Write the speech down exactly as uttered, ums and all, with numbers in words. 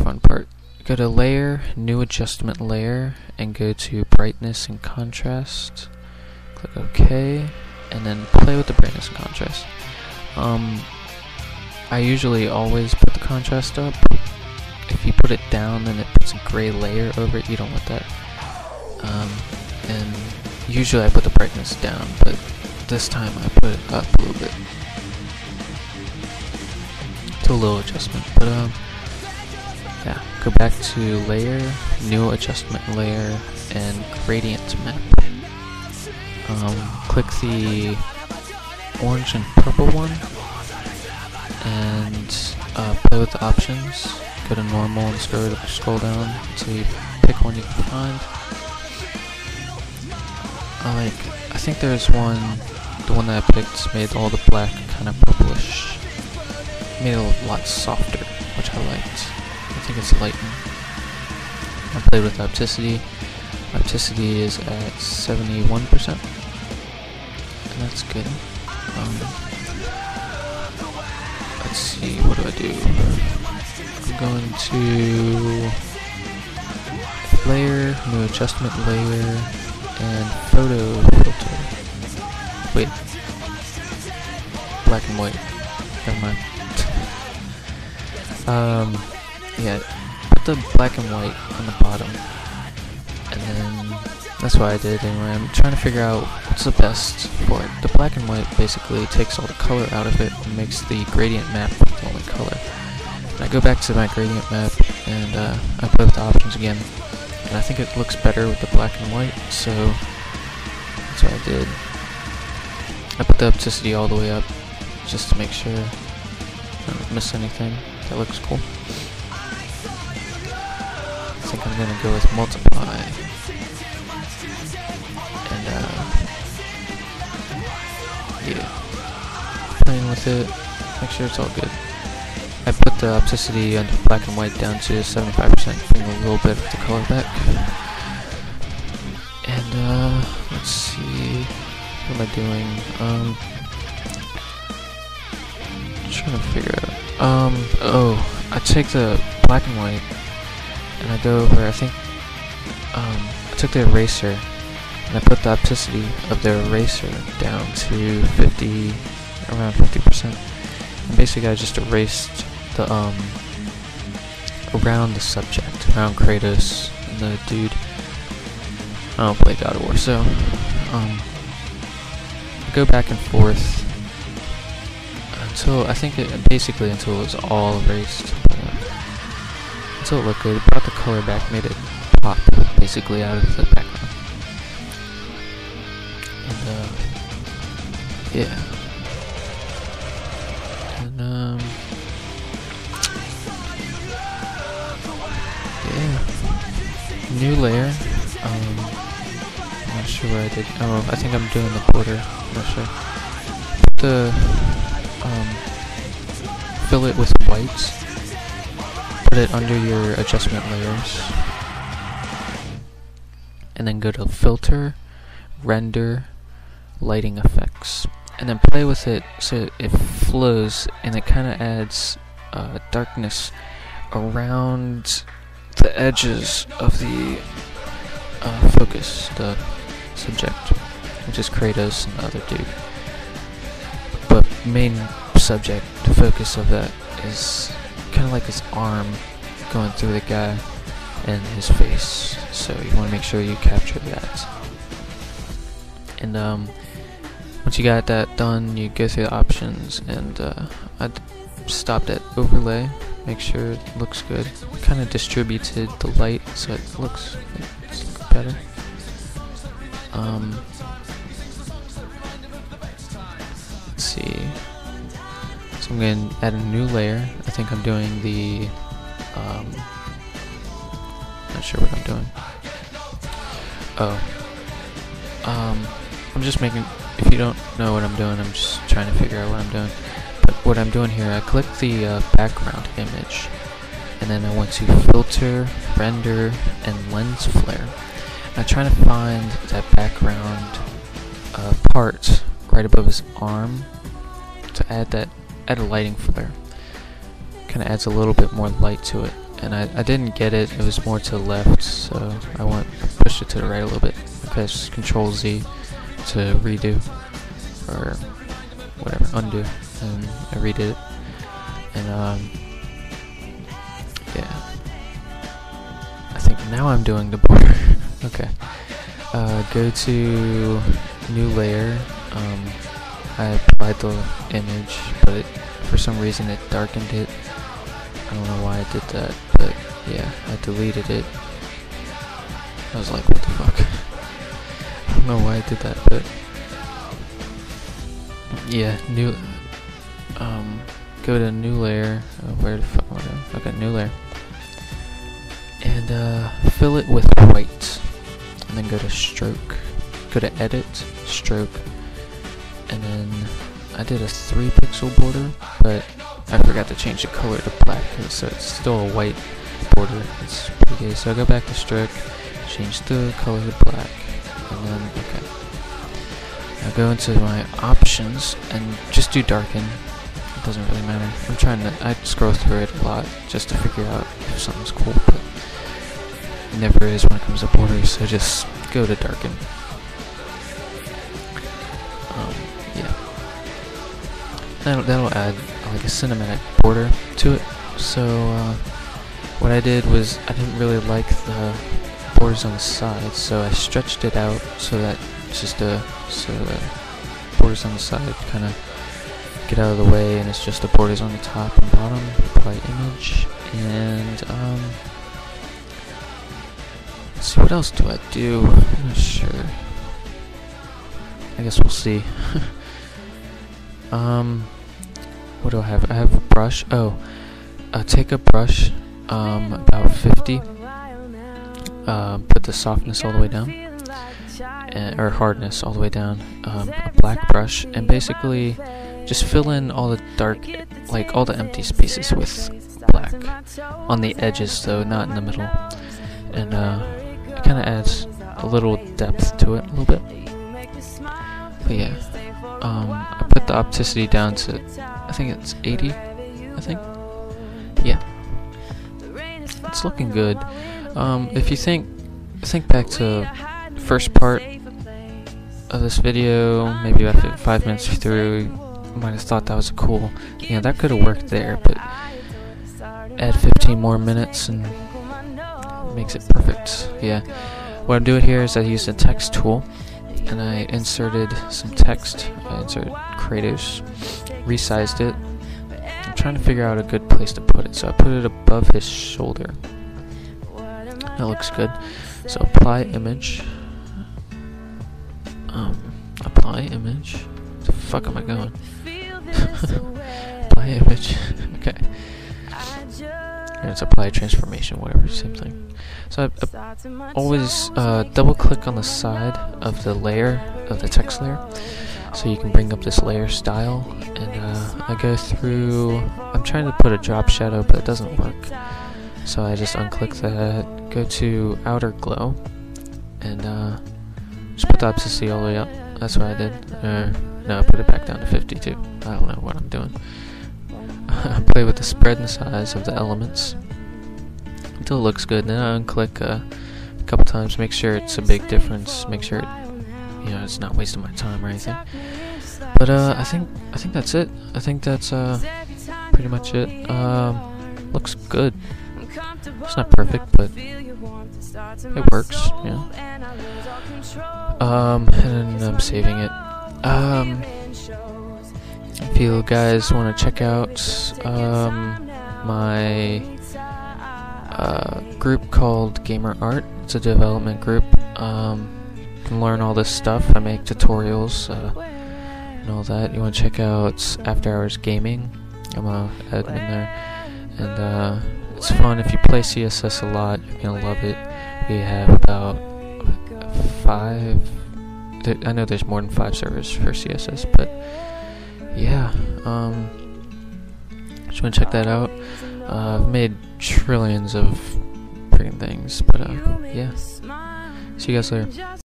fun part. Go to Layer, New Adjustment Layer, and go to Brightness and Contrast. Click OK, and then play with the brightness and contrast. Um, I usually always put the contrast up. If you put it down, then it puts a gray layer over it. You don't want that. Um, and usually I put the brightness down, but this time I put it up a little bit. To a little adjustment, but um, yeah. Go back to Layer, New Adjustment Layer, and Gradient Map. Um, click the orange and purple one, and uh, play with the options. Go to Normal and scroll, scroll down until you pick one you can find. I like, I think there's one, the one that I picked made all the black kind of purplish. Made it a lot softer, which I liked. I think it's lightened. I played with Opticity. Opticity is at seventy-one percent. And that's good. Um, let's see, what do I do? I'm going to Layer, New Adjustment Layer, and Photo Filter. Wait. Black and white. Never mind. Um, yeah, put the black and white on the bottom, and then that's what I did anyway. I'm trying to figure out what's the best for it. The black and white basically takes all the color out of it and makes the gradient map the only color. And I go back to my gradient map and uh, I play with the options again, and I think it looks better with the black and white, so that's what I did. I put the opacity all the way up just to make sure I don't miss anything. That looks cool. I think I'm gonna go with multiply. And uh yeah. Playing with it, make sure it's all good. I put the opacity on black and white down to seventy-five percent, bring a little bit of the color back. And uh let's see, what am I doing? Um trying to figure out. Um, oh, I take the black and white, and I go over, I think, um, I took the eraser, and I put the opacity of the eraser down to fifty, around fifty percent, and basically I just erased the, um, around the subject, around Kratos and the dude. I don't play God of War, so, um, I go back and forth until, I think it, basically until it was all erased, uh, until it looked good. It brought the color back, made it pop, basically, out of the background. And, uh, yeah. And, um, yeah. New layer, um, I'm not sure where I did, oh, I think I'm doing the border, I'm not sure. Put the, Um, fill it with white, put it under your adjustment layers, and then go to Filter, Render, Lighting Effects, and then play with it so it flows, and it kind of adds uh, darkness around the edges of the uh, focus, the subject, which is Kratos and the other dude. But main subject, the focus of that is kind of like his arm going through the guy and his face, so you want to make sure you capture that. And um, once you got that done, you go through the options, and uh, I stopped at overlay, make sure it looks good. Kind of distributed the light so it looks, it's better. Um, let's see. So I'm going to add a new layer. I think I'm doing the, um, not sure what I'm doing. Oh. Um, I'm just making, if you don't know what I'm doing, I'm just trying to figure out what I'm doing. But what I'm doing here, I click the uh, background image, and then I went to Filter, Render, and Lens Flare. And I'm trying to find that background uh, part right above his arm to add that, add a lighting flare. Kind of adds a little bit more light to it. and I, I didn't get it. It was more to the left, so I went pushed it to the right a little bit. Press Control Z to redo or whatever, undo, and I redid it. And um, yeah, I think now I'm doing the border. Okay, uh, go to new layer. Um, I applied the image, but it, for some reason it darkened it. I don't know why I did that, but yeah, I deleted it. I was like, what the fuck? I don't know why I did that, but yeah, new. Um, go to new layer. Oh, where the fuck am I going? Okay, new layer, and uh, fill it with white, and then go to stroke. Go to edit, stroke, and then I did a three pixel border, but I forgot to change the color to black, so it's still a white border. It's pretty gay. So I go back to stroke, change the color to black, and then okay. I go into my options and just do darken. It doesn't really matter. I'm trying to. I scroll through it a lot just to figure out if something's cool, but it never is when it comes to borders. So just go to darken. Um, yeah. That'll, that'll add like a cinematic border to it. So uh, what I did was I didn't really like the borders on the side, so I stretched it out so that it's just a so the borders on the side kind of get out of the way, and it's just the borders on the top and bottom. Apply image, and um, let's see, what else do I do? I'm not sure. I guess we'll see. um. What do I have? I have a brush. Oh, uh, take a brush, um, about fifty. Uh, put the softness all the way down, and, or hardness all the way down. Um, a black brush, and basically just fill in all the dark, like all the empty spaces with black on the edges, though not in the middle. And uh, it kind of adds a little depth to it, a little bit. But yeah, um, I put the opacity down to, I think it's eighty, I think. Yeah. It's looking good. Um, if you think, think back to the first part of this video, maybe about five minutes through, you might have thought that was cool. You know, that could have worked there, but add fifteen more minutes and it makes it perfect. Yeah. What I'm doing here is I used a text tool, and I inserted some text. I inserted Kratos, resized it. I'm trying to figure out a good place to put it, so I put it above his shoulder. That looks good. So apply image. Um, apply image. Where the fuck am I going? Apply image. Okay. And it's apply transformation, whatever, same thing. So I, I always uh, double click on the side of the layer, of the text layer, so you can bring up this layer style, and uh, I go through, I'm trying to put a drop shadow, but it doesn't work, so I just unclick that, go to outer glow, and uh, just put the opacity all the way up. That's what I did. Uh, no, I put it back down to fifty-two. I don't know what I'm doing. I play with the spread and size of the elements until it looks good. Then I unclick uh, a couple times, make sure it's a big difference, make sure it, you know, it's not wasting my time or anything. But uh, I think I think that's it. I think that's uh, pretty much it. Um, looks good. It's not perfect, but it works. Yeah. Um, and then I'm saving it. Um. If you guys want to check out um, my uh, group called Gamer Art, it's a development group. Um, you can learn all this stuff. I make tutorials uh, and all that. You want to check out After Hours Gaming? I'm a admin there, and uh, it's fun. If you play C S S a lot, you're gonna love it. We have about five. Th- I know there's more than five servers for C S S, but yeah, um, just want to check that out. Uh, I've made trillions of freaking things, but uh, yeah. See you guys later.